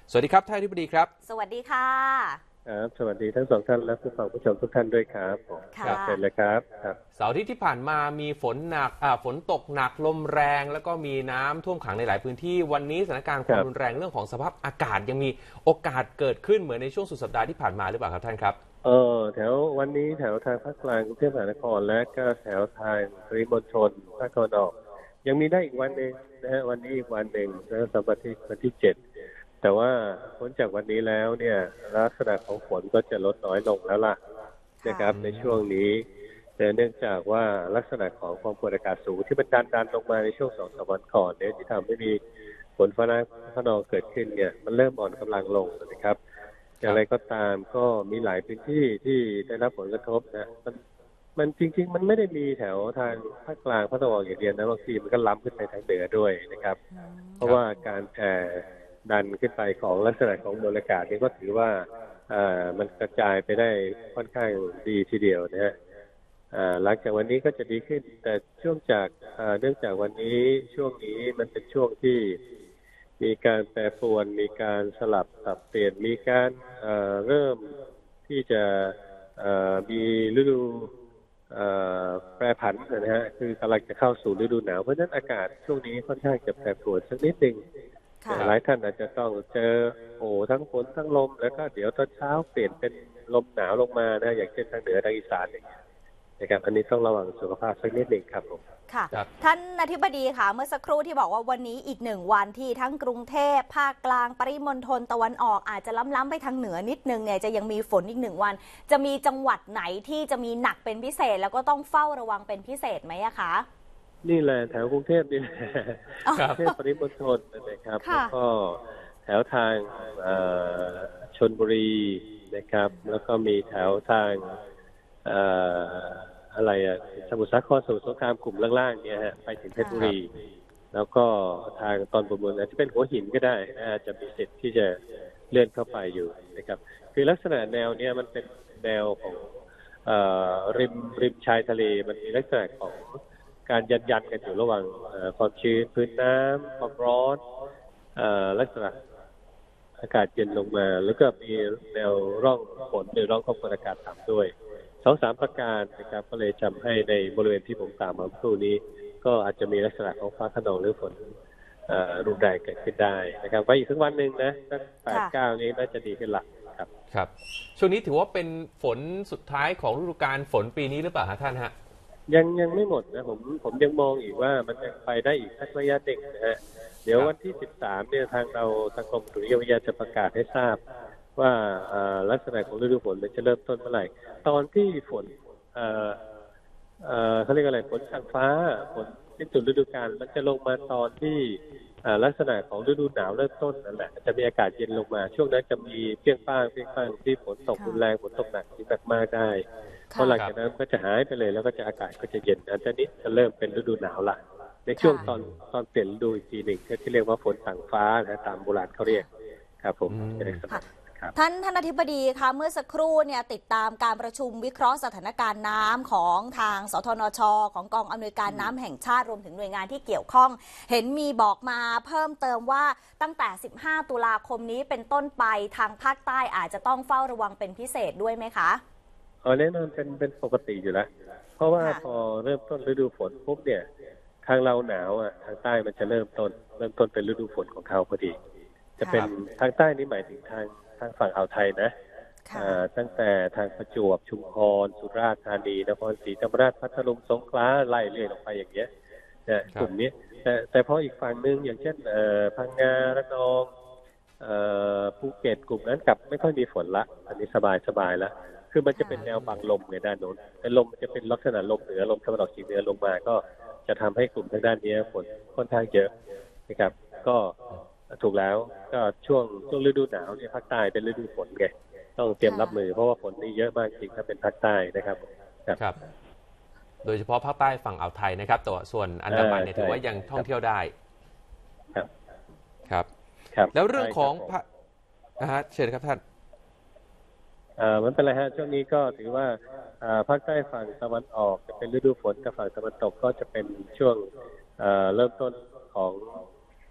สวัสดีครับท่านอธิบดีครับสวัสดีค่ะครับสวัสดีทั้งสองท่านและผู้ฟังผู้ชมทุกท่านด้วยครับผมค่ะเชิญเลยครับครับเสาร์อาทิตย์ที่ผ่านมามีฝนหนักฝนตกหนักลมแรงแล้วก็มีน้ำท่วมขังในหลายพื้นที่วันนี้สถานการณ์ความรุนแรงเรื่องของสภาพอากาศยังมีโอกาสเกิดขึ้นเหมือนในช่วงสุดสัปดาห์ที่ผ่านมาหรือเปล่าครับท่านครับแถววันนี้แถวทางภาคกลางกรุงเทพมหานครและก็แถวทางปริมณฑลภาคตะวันออกยังมีได้อีกวันหนึ่งนะฮะวันนี้อีกวันหนึ่งแล้วสัปดาห์ที่วันที่7แต่ว่าพ้นจากวันนี้แล้วเนี่ยลักษณะของฝนก็จะลดน้อยลงแล้วล่ะนะครับในช่วงนี้แต่เนื่องจากว่าลักษณะของความกดอากาศสูงที่มันดันลงมาในช่วง2-3 วันก่อนเนี่ยที่ทำให้มีฝนฟ้าขนองเกิดขึ้นเนี่ยมันเริ่มอ่อนกำลังลงนะครับอย่างไรก็ตามก็มีหลายพื้นที่ที่ได้รับผลกระทบนะมันจริงๆมันไม่ได้มีแถวทางภาคกลางภาคตะวันออกอย่างเดียวนะบางทีมันก็ล้ำขึ้นไปทางเหนือด้วยนะครับเพราะว่าการแผ่ดันขึ้นไปของลักษณะของมวลอากาศนี่ก็ถือว่ามันกระจายไปได้ค่อนข้างดีทีเดียวนะฮะหลังจากวันนี้ก็จะดีขึ้นแต่ช่วงจากเนื่องจากวันนี้ช่วงนี้มันเป็นช่วงที่มีการแปรปรวนมีการสลับสับเปลี่ยนมีการเริ่มที่จะมีฤดูแปรผันนะฮะคือกำลังจะเข้าสู่ฤดูหนาวเพราะฉะนั้นอากาศช่วงนี้ค่อนข้างจะแปรปรวนสักนิดนึงหลายท่านอาจจะต้องเจอทั้งฝนทั้งลมแล้วก็เดี๋ยวตอนเช้าเปลี่ยนเป็นลมหนาวลงมานะอย่างเช่นทางเหนือทางอีสานอย่างเงี้ยนะครับอันนี้ต้องระวังสุขภาพสักนิดหนึ่งครับผมค่ะท่านอธิบดีค่ะเมื่อสักครู่ที่บอกว่าวันนี้อีก1 วันที่ทั้งกรุงเทพภาคกลางปริมณฑลตะวันออกอาจจะล้ำไปทางเหนือนิดนึงเนี่ยจะยังมีฝนอีก1 วันจะมีจังหวัดไหนที่จะมีหนักเป็นพิเศษแล้วก็ต้องเฝ้าระวังเป็นพิเศษไหมอะคะนี่แหละแถวกรุงเทพนี่แหละกรุงเทพปริมณฑลนะครับแล้วก็แถวทางชลบุรีนะครับแล้วก็มีแถวทางอะไรสมุทรสาครสมุทรสงครามกลุ่มล่างๆเนี่ยฮะไปถึงเพชรบุรีแล้วก็ทางตอนบนอาจจะเป็นหัวหินก็ได้จะมีสิทธิ์ที่จะเลื่อนเข้าไปอยู่นะครับคือลักษณะแนวเนี้ยมันเป็นแนวของริมชายทะเลมันมีลักษณะของการยันกันอยู่ระหว่างความชื้นพื้นน้ำความร้อนลักษณะอากาศเย็นลงมาแล้วก็มีแนวร่องฝนหรือร่องความกดอากาศต่ำด้วย2-3 ประการนะครับก็เลยทำให้ในบริเวณที่ผมกล่าวมาเมื่อครู่นี้ก็อาจจะมีลักษณะของฟ้าคะนองหรือฝนรุนแรงเกิดขึ้นได้นะครับไว้อีกสักวันหนึ่งนะสัก8-9นี้น่าจะดีขึ้นละครับช่วงนี้ถือว่าเป็นฝนสุดท้ายของฤดูกาลฝนปีนี้หรือเปล่าท่านฮะยังไม่หมดนะผมยังมองอีกว่ามันยังไปได้อีกสักระยะหนึ่งนะฮะเดี๋ยววันที่13เนี่ยทางกรมอุตุนิยมวิทยาจะประกาศให้ทราบว่าลักษณะของฤดูฝนมันจะเริ่มต้นเมื่อไหร่ตอนที่ฝนเขาเรียกอะไรฝนทางฟ้าฝนสิ้นสุดฤดูกาลมันจะลงมาตอนที่ลักษณะของฤดูหนาวเริ่มต้นนั่นแหละจะมีอากาศเย็นลงมาช่วงนั้นจะมีเปรี้ยงป้างที่ฝนตกรุนแรงฝนตกหนักถึงหนักมากได้พอหลังจากนั้นก็จะหายไปเลยแล้วก็จะอากาศก็จะเย็นอันนี้จะเริ่มเป็นฤดูหนาวละในช่วงตอนเปลี่ยนฤดูอีกทีหนึ่งที่เรียกว่าฝนทางฟ้านะตามโบราณเขาเรียกครับผมท่านอธิบดีคะเมื่อสักครู่เนี่ยติดตามการประชุมวิเคราะห์สถานการณ์น้ำของทางสทนช.ของกองอำนวยการน้ำแห่งชาติรวมถึงหน่วยงานที่เกี่ยวข้องเห็นมีบอกมาเพิ่มเติมว่าตั้งแต่15 ตุลาคมนี้เป็นต้นไปทางภาคใต้อาจจะต้องเฝ้าระวังเป็นพิเศษด้วยไหมคะแน่นอนเป็นปกติอยู่แล้วเพราะว่าพอเริ่มต้นฤดูฝนปุ๊บเนี่ยทางเราหนาวทางใต้มันจะเริ่มต้นเป็นฤดูฝนของเขาพอดีจะเป็นทางใต้นี่หมายถึงทางฝั่งอ่าวไทยนะตั้งแต่ทางประจวบชุมพรสุราษฎร์ธานีนครศรีธรรมราชพัทลุงสงขลาไล่เรื่อยลงไปอย่างเงี้ยกลุ่มนี้แต่พออีกฝั่งนึงอย่างเช่นพังงาระนองภูเก็ตกลุ่มนั้นกลับไม่ค่อยมีฝนละอันนี้สบายแล้วคือมันจะเป็นแนวบังลมในด้านโน้นแต่ลมจะเป็นลักษณะลมเหนือลมตะวันออกเฉียงเหนือลงมาก็จะทำให้กลุ่มทางด้านนี้ฝนค่อนข้างเยอะนะครับก็ถูกแล้วก็ช่วงฤดูหนาวเนี่ยภาคใต้เป็นฤดูฝนไงต้องเตรียมรับมือเพราะว่าฝนนี่เยอะมากจริงถ้าเป็นภาคใต้นะครับครับโดยเฉพาะภาคใต้ฝั่งอ่าวไทยนะครับแต่ส่วนอันดามันเนี่ยถือว่ายังท่องเที่ยวได้ครับแล้วเรื่องของเชิญครับท่านมันเป็นไรฮะช่วงนี้ก็ถือว่าภาคใต้ฝั่งตะวันออกจะเป็นฤดูฝนกับฝั่งตะวันตกก็จะเป็นช่วงเริ่มต้นของ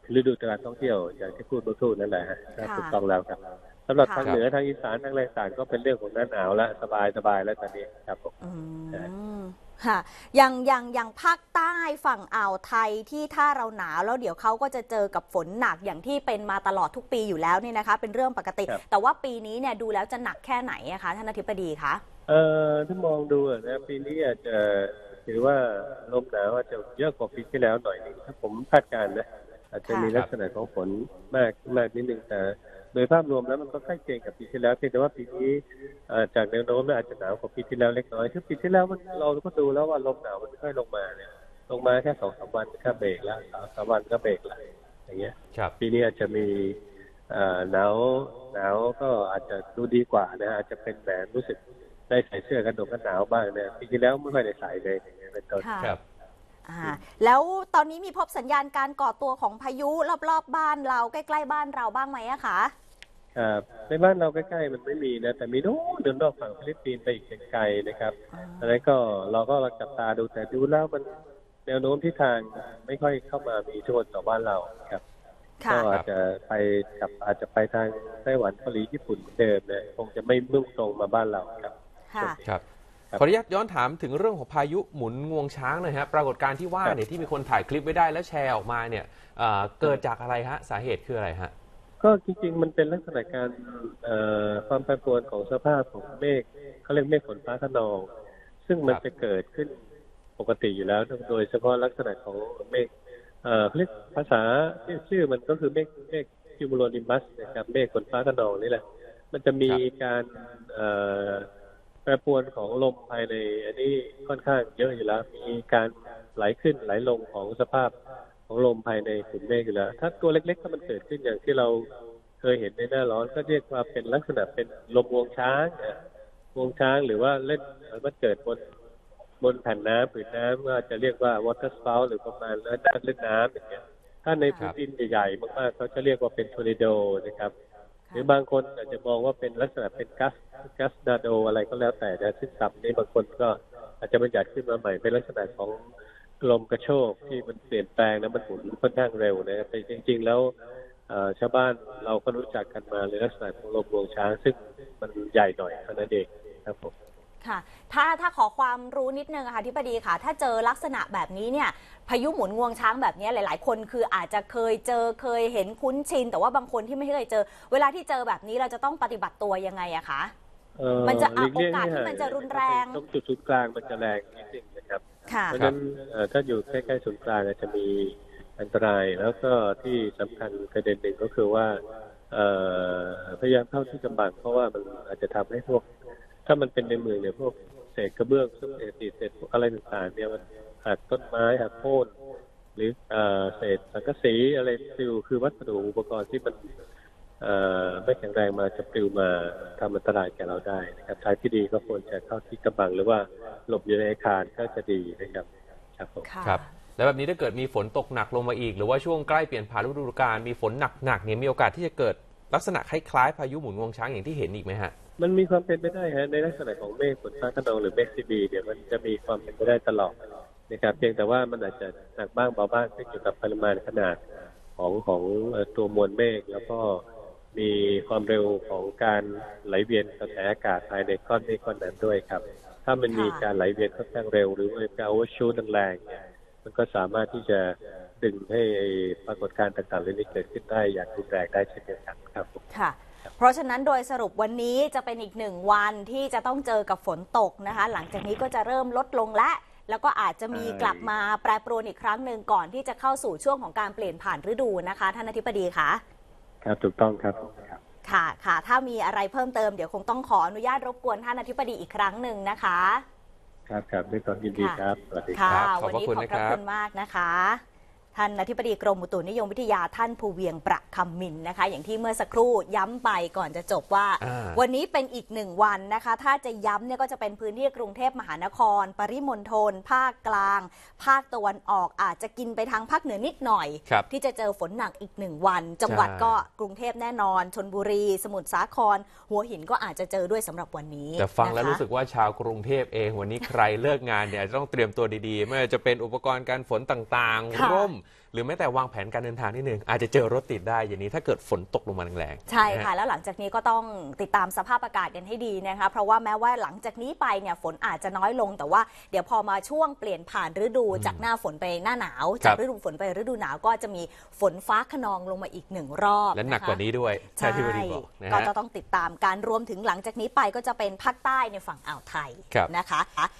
ฤดูการท่องเที่ยวอย่างที่พูดเมื่อครู่นั่นแหละฮะถูกต้องแล้วครับสำหรับทางเหนือทางอีสานทางอะไรต่างก็เป็นเรื่องของหน้าหนาวแล้วสบายแล้วตอนนี้ครับผมค่ะอย่างภาคใต้ฝั่งอ่าวไทยที่ถ้าเราหนาวแล้วเดี๋ยวเขาก็จะเจอกับฝนหนักอย่างที่เป็นมาตลอดทุกปีอยู่แล้วนี่นะคะเป็นเรื่องปกติแต่ว่าปีนี้เนี่ยดูแล้วจะหนักแค่ไหนอะคะท่านอธิบดีคะถ้ามองดูนะปีนี้อาจจะถือว่าลมหนาวอาจจะเยอะกว่าปีที่แล้วหน่อยนึงถ้าผมคาดการณ์นะอาจจะมีลักษณะของฝนมากนิดนึงแต่โดยภาพรวมแล้วมันก็ใกล้เคียงกับปีที่แล้วเพียงแต่ว่าปีนี้จากแนวโน้มอาจจะหนาวกว่าปีที่แล้วเล็กน้อยคือปีที่แล้วเราก็ดูแล้วว่าลมหนาวมันค่อยลงมาเนี่ยลงมาแค่2-3 วันก็เบรกแล้ว2-3 วันก็เบรกแล้วอย่างเงี้ยปีนี้อาจจะมีหนาวก็อาจจะดูดีกว่านะอาจจะเป็นแบบรู้สึกได้ใส่เสื้อกันหนาวบ้างเนี่ยปีที่แล้วไม่ค่อยได้ใส่เลยอย่างเงี้ยเป็นต้นครับแล้วตอนนี้มีพบสัญญาณการก่อตัวของพายุรอบๆบ้านเราใกล้ๆบ้านเราบ้างไหมอะคะครับในบ้านเราใกล้ๆมันไม่มีนะแต่มีโน้นเดินนอกฝั่งฟิลิปปินส์ไปอีกไกลนะครับอันนั้นก็เราจับตาดูแต่ดูแล้วมันแนวโน้มทิศทางไม่ค่อยเข้ามามีโทษต่อบ้านเราครับก็อาจจะไปทางไต้หวันเกาหลีญี่ปุ่นเดิมเนี่ยคงจะไม่มุ่งตรงมาบ้านเราครับครับขออนุญาตย้อนถามถึงเรื่องของพายุหมุนงวงช้างหน่อยครับปรากฏการณ์ที่ว่าเนี่ยที่มีคนถ่ายคลิปไว้ได้แล้วแชร์ออกมาเนี่ยเกิดจากอะไรฮะสาเหตุคืออะไรฮะก็จริงๆมันเป็นลักษณะการความแปรปรวนของสภาพของเมฆเขาเรียกเมฆฝนฟ้าคะนองซึ่งมันจะเกิดขึ้นปกติอยู่แล้วโดยเฉพาะลักษณะของเมฆเรียกภาษาชื่อมันก็คือเมฆคิวมูโลนิมัสนะครับเมฆฝนฟ้าคะนองนี่แหละมันจะมีการแปรปรวนของลมภายในอันนี้ค่อนข้างเยอะอยู่แล้วมีการไหลขึ้นไหลลงของสภาพของลมภายในกลุ่มเมฆอยู่แล้วถ้าตัวเล็กๆถ้ามันเกิดขึ้นอย่างที่เราเคยเห็นในหน้าร้อนก็เรียกว่าเป็นลักษณะเป็นลมงวงช้างหรือว่าเล่นมันเกิดบนแผ่นน้ำผืนน้ำก็จะเรียกว่า water spout หรือประมาณแล้วเล่นน้ำอย่างเงี้ยถ้าในพื้นดินใหญ่ๆมากๆเขาจะเรียกว่าเป็นทอร์นาโดนะครับหรือบางคนอาจจะมองว่าเป็นลักษณะเป็นกัสนาโดอะไรก็แล้วแต่นะซึ่งศัพท์นี้บางคนก็อาจจะบัญญัติขึ้นมาใหม่เป็นลักษณะของลมกระโชกที่มันเปลี่ยนแปลงแล้วมันหมุนค่อนข้างเร็วนะแต่จริงๆแล้วชาวบ้านเราก็รู้จักกันมาในลักษณะของลมงวงช้างซึ่งมันใหญ่หน่อยเท่านั้นเองครับผมค่ะถ้าขอความรู้นิดนึงค่ะที่ปดีค่ะถ้าเจอลักษณะแบบนี้เนี่ยพายุหมุนงวงช้างแบบนี้หลายๆคนคืออาจจะเคยเห็นคุ้นชินแต่ว่าบางคนที่ไม่เคยเจอเวลาที่เจอแบบนี้เราจะต้องปฏิบัติตัวยังไงอะคะมันจะโอกาสที่มันจะรุนแรงตรงจุดศูนย์กลางมันจะแรงนิดนึงนะครับเพราะฉะนั้นถ้าอยู่ใกล้ๆศูนย์กลางจะมีอันตรายแล้วก็ที่สำคัญประเด็นหนึ่งก็คือว่าพยายามเข้าที่กำบังเพราะว่ามันอาจจะทำให้พวกถ้ามันเป็นในเมืองเนี่ยพวกเศษกระเบื้องเศษอะไรต่างๆเนี่ยมันหักต้นไม้หักโค่นหรือเศษสังกะสีอะไรปลิวคือวัสดุอุปกรณ์ที่มันไม่แข็งแรงมาจะปลิวมาทำอันตรายแก่เราได้นะครับทางที่ดีก็ควรจะเข้าที่กำบังหรือว่าหลบอยู่ในอาคารก็จะดีนะครับครับแล้วแบบนี้ถ้าเกิดมีฝนตกหนักลงมาอีกหรือว่าช่วงใกล้เปลี่ยนผ่านฤดูกาลมีฝนหนักเนี่ยมีโอกาสที่จะเกิดลักษณะคล้ายๆพายุหมุนงวงช้างอย่างที่เห็นอีกไหมฮะมันมีความเป็นไปได้ฮะในลักษณะของเมฆฝนฟ้าคะนองหรือเมฆซีบีเนี่ยมันจะมีความเป็นไปได้ตลอดนะครับเพียงแต่ว่ามันอาจจะหนักบ้างเบาบ้างขึ้นอยู่กับปริมาณขนาดของตัวมวลเมฆแล้วก็มีความเร็วของการไหลเวียนกระแสอากาศภายในก้อนเมฆก้อนนั้นด้วยครับถ้ามันมีการไหลเวียนค่อนข้างเร็วหรือว่าการโอเวอร์ชูตแรงเนี่ยมันก็สามารถที่จะดึงให้ปรากฏการณ์ต่างๆเหล่านี้เกิดขึ้นได้อย่างรุนแรงได้เช่นเดียวกันครับค่ะเพราะฉะนั้นโดยสรุปวันนี้จะเป็นอีก1 วันที่จะต้องเจอกับฝนตกนะคะหลังจากนี้ก็จะเริ่มลดลงแล้วก็อาจจะมีกลับมาแปรปรวนอีกครั้งหนึ่งก่อนที่จะเข้าสู่ช่วงของการเปลี่ยนผ่านฤดูนะคะท่านอธิบดีคะครับถูกต้องครับค่ะถ้ามีอะไรเพิ่มเติมเดี๋ยวคงต้องขออนุญาตรบกวนท่านอธิบดีอีกครั้งหนึ่งนะคะครับด้วยความยินดีครับสวัสดีครับวันนี้ขอบพระคุณมากนะคะท่านอธิบดีกรมอุตุนิยมวิทยาท่านภูเวียงประคำมินนะคะอย่างที่เมื่อสักครู่ย้ำไปก่อนจะจบว่าวันนี้เป็นอีก1 วันนะคะถ้าจะย้ำเนี่ยก็จะเป็นพื้นที่กรุงเทพมหานครปริมณฑลภาคกลางภาคตะวันออกอาจจะกินไปทางภาคเหนือนิดหน่อยที่จะเจอฝนหนักอีก1 วันจังหวัดก็กรุงเทพแน่นอนชลบุรีสมุทรสาครหัวหินก็อาจจะเจอด้วยสำหรับวันนี้แต่ฟังแล้วรู้สึกว่าชาวกรุงเทพเองวันนี้ใครเลิกงานเนี่ยจะต้องเตรียมตัวดีๆไม่ว่าจะเป็นอุปกรณ์การฝนต่างๆร่มหรือแม้แต่วางแผนการเดินทางนิดนึงอาจจะเจอรถติดได้อย่างนี้ถ้าเกิดฝนตกลงมาแรงๆใช่ค่ะแล้วหลังจากนี้ก็ต้องติดตามสภาพอากาศกันให้ดีนะคะเพราะว่าแม้ว่าหลังจากนี้ไปเนี่ยฝนอาจจะน้อยลงแต่ว่าเดี๋ยวพอมาช่วงเปลี่ยนผ่านฤดูจากหน้าฝนไปหน้าหนาวจากฤดูฝนไปฤดูหนาวก็จะมีฝนฟ้าคะนองลงมาอีก1 รอบและหนักกว่านี้ด้วยใช่ก็จะต้องติดตามการรวมถึงหลังจากนี้ไปก็จะเป็นภาคใต้ในฝั่งอ่าวไทยนะคะ